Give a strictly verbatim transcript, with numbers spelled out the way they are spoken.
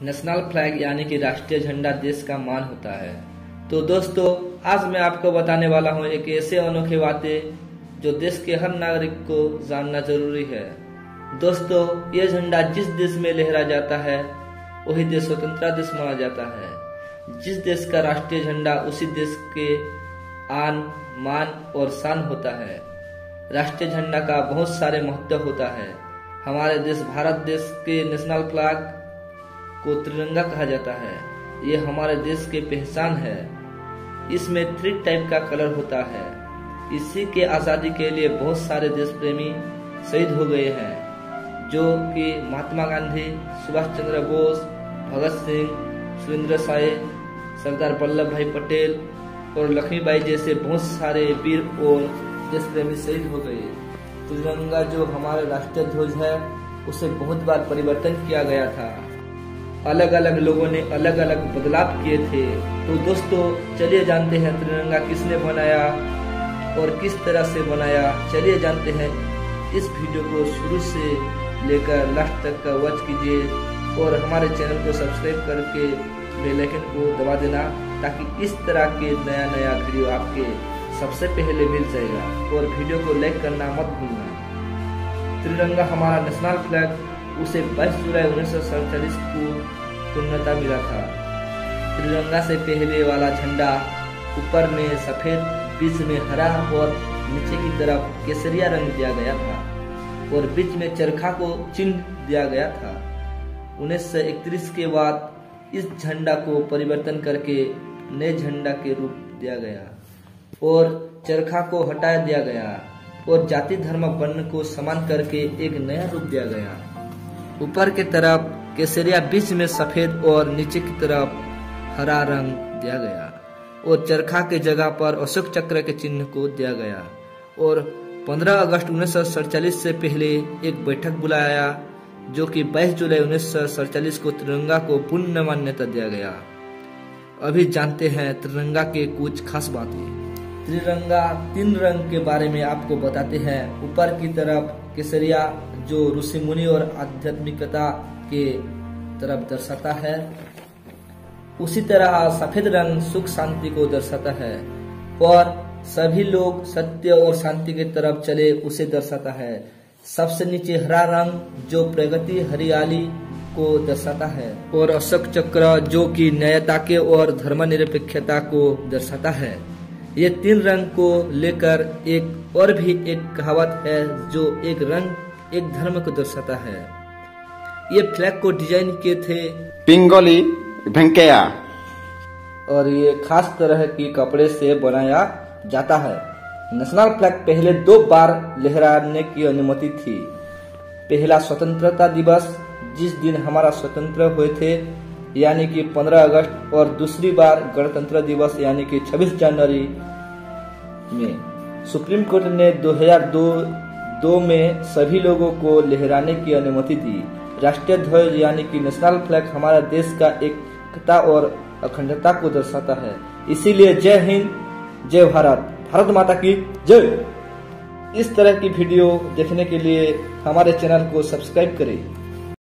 National flag यानी कि राष्ट्रीय झंडा देश का मान होता है। तो दोस्तों, आज मैं आपको बताने वाला हूँ एक ऐसे अनोखे बातें जो देश के हर नागरिक को जानना जरूरी है। दोस्तों, ये झंडा जिस देश में लहरा जाता है वही देश स्वतंत्रता देश माना जाता है। जिस देश का राष्ट्रीय झंडा उसी देश के आन, मान और शान होता है। राष्ट्रीय झंडा का बहुत सारे महत्व होता है। हमारे देश भारत देश के नेशनल फ्लैग को तिरंगा कहा जाता है। ये हमारे देश की पहचान है। इसमें थ्री टाइप का कलर होता है। इसी के आजादी के लिए बहुत सारे देश प्रेमी शहीद हो गए हैं, जो कि महात्मा गांधी, सुभाष चंद्र बोस, भगत सिंह, सुरेंद्र साय, सरदार वल्लभ भाई पटेल और लक्ष्मीबाई जैसे बहुत सारे वीर और देश प्रेमी शहीद हो गए। तिरंगा जो हमारा राष्ट्रीय ध्वज है उसे बहुत बार परिवर्तन किया गया था। अलग अलग लोगों ने अलग अलग बदलाव किए थे। तो दोस्तों, चलिए जानते हैं तिरंगा किसने बनाया और किस तरह से बनाया। चलिए जानते हैं। इस वीडियो को शुरू से लेकर लास्ट तक का वॉच कीजिए और हमारे चैनल को सब्सक्राइब करके बेल आइकन को दबा देना, ताकि इस तरह के नया नया वीडियो आपके सबसे पहले मिल जाएगा। और वीडियो को लाइक करना मत भूलना। तिरंगा हमारा नेशनल फ्लैग उसे बाईस जुलाई उन्नीस सौ सैंतालीस को पूर्णता मिला था। तिरंगा से पहले वाला झंडा ऊपर में सफेद, बीच में हरा और नीचे की तरफ केसरिया रंग दिया गया था और बीच में चरखा को चिन्ह दिया गया था। उन्नीस सौ इकतीस के बाद इस झंडा को परिवर्तन करके नए झंडा के रूप दिया गया और चरखा को हटा दिया गया और जाति धर्म वर्ण को समान करके एक नया रूप दिया गया। ऊपर की तरफ केसरिया, बीच में सफेद और नीचे की तरफ हरा रंग दिया गया और चरखा के जगह पर अशोक चक्र के चिन्ह को दिया गया। और पंद्रह अगस्त उन्नीस सौ सैंतालीस से पहले एक बैठक बुलाया, जो कि बाईस जुलाई उन्नीस सौ सैंतालीस को तिरंगा को पूर्ण मान्यता दिया गया। अभी जानते हैं तिरंगा के कुछ खास बातें। तिरंगा तीन रंग के बारे में आपको बताते हैं। ऊपर की तरफ केसरिया जो ऋषि मुनि और आध्यात्मिकता के तरफ दर्शाता है। उसी तरह सफेद रंग सुख शांति को दर्शाता है और सभी लोग सत्य और शांति की तरफ चले उसे दर्शाता है। सबसे नीचे हरा रंग जो प्रगति, हरियाली को दर्शाता है और अशोक चक्र जो कि न्यायता के और धर्मनिरपेक्षता को दर्शाता है। ये तीन रंग को लेकर एक और भी एक कहावत है, जो एक रंग एक धर्म को दर्शाता है। ये फ्लैग को डिजाइन किए थे पिंगोली वेंकैया और ये खास तरह की कपड़े से बनाया जाता है। नेशनल फ्लैग पहले दो बार लहराने की अनुमति थी। पहला स्वतंत्रता दिवस, जिस दिन हमारा स्वतंत्र हुए थे, यानी कि पंद्रह अगस्त, और दूसरी बार गणतंत्र दिवस यानी कि छब्बीस जनवरी में। सुप्रीम कोर्ट ने दो हज़ार दो में सभी लोगों को लहराने की अनुमति दी। राष्ट्रीय ध्वज यानी कि नेशनल फ्लैग हमारा देश का एकता और अखंडता को दर्शाता है। इसीलिए जय हिंद, जय भारत, भारत माता की जय। इस तरह की वीडियो देखने के लिए हमारे चैनल को सब्सक्राइब करें।